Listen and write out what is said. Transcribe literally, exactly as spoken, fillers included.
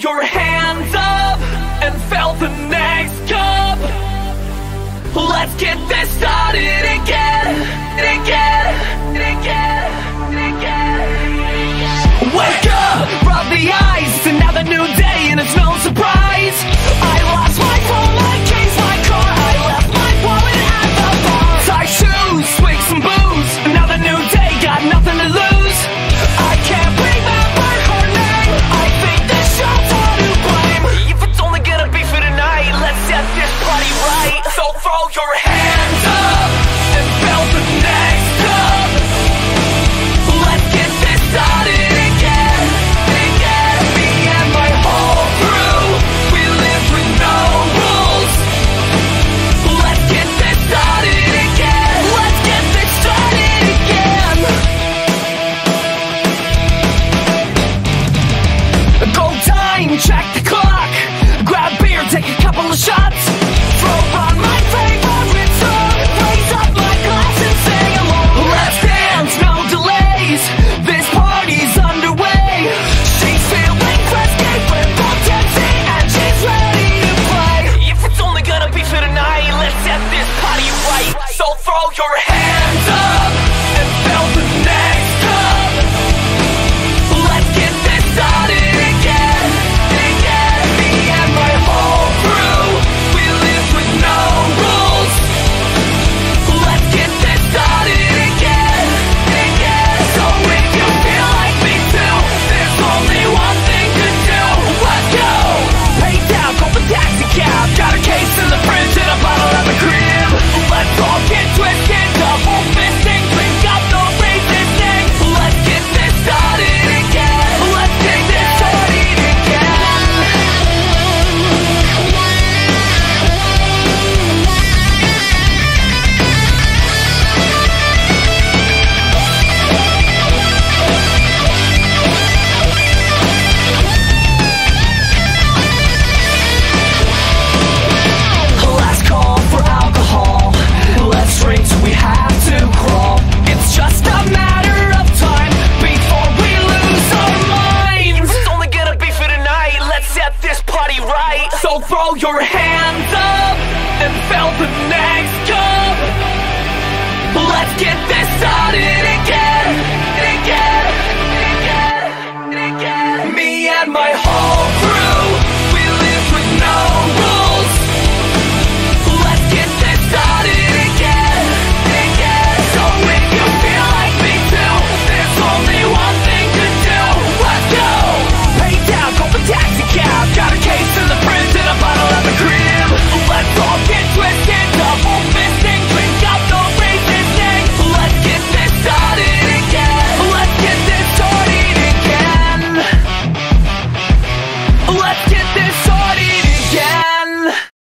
your hands up and fill the next cup. Let's get this started again, again, again, again. Wake up, rub the ice, another new day and it's no surprise. I lost my phone, my keys, my car, I left my wallet at the bar. Tie shoes, swig some booze, another new day, got nothing to lose. I can't remember her name, I think this show's all to blame. If it's only gonna be for tonight, let's set this party right. So throw your hands up and fill the next cup. Let's get this started again, again. Me and my whole crew, we live with no rules. Let's get this started again, let's get this started again. Go time, check the